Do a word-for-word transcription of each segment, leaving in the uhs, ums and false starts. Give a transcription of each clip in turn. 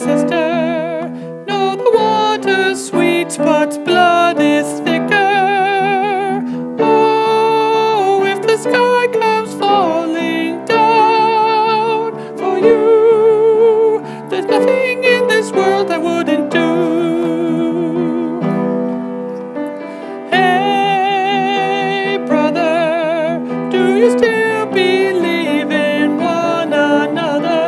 sister, no, the water's sweet, but blood is thicker. Oh, if the sky comes falling down for you, there's nothing in this world I wouldn't do. Hey, brother, do you still believe in one another?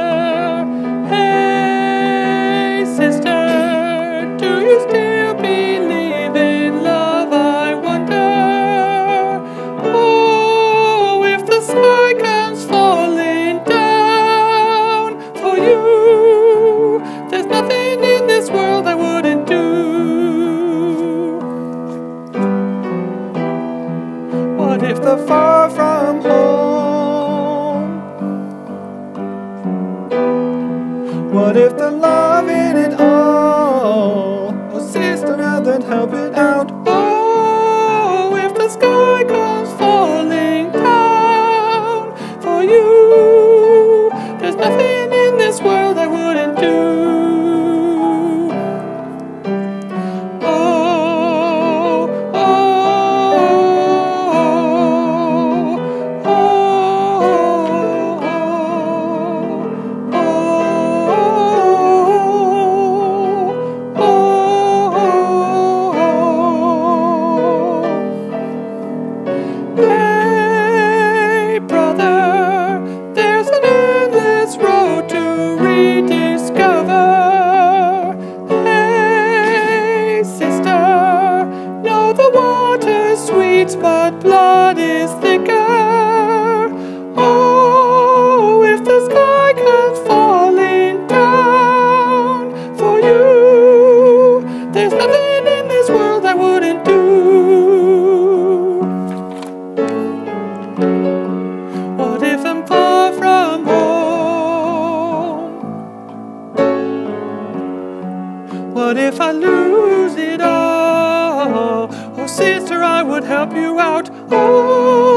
Hey, sister, do you still believe in love, I wonder? Oh, if the sky comes falling down for you, there's nothing in this world I wouldn't do. What if they're far from home? What if the love in it all? Oh, sister, then help it out. Oh, if the sky comes falling down for you, there's nothing in this world I wouldn't do. Oh, oh, oh, oh, oh, oh. Hey, brother, there's an endless road to rediscover. Hey, sister, no, the water's sweet, but blood is thicker. Oh, if the sky comes falling down for you, there's nothing in this world I wouldn't do. What if I'm far from home? What if I lose it all? Oh, sister, I would help you out. Oh,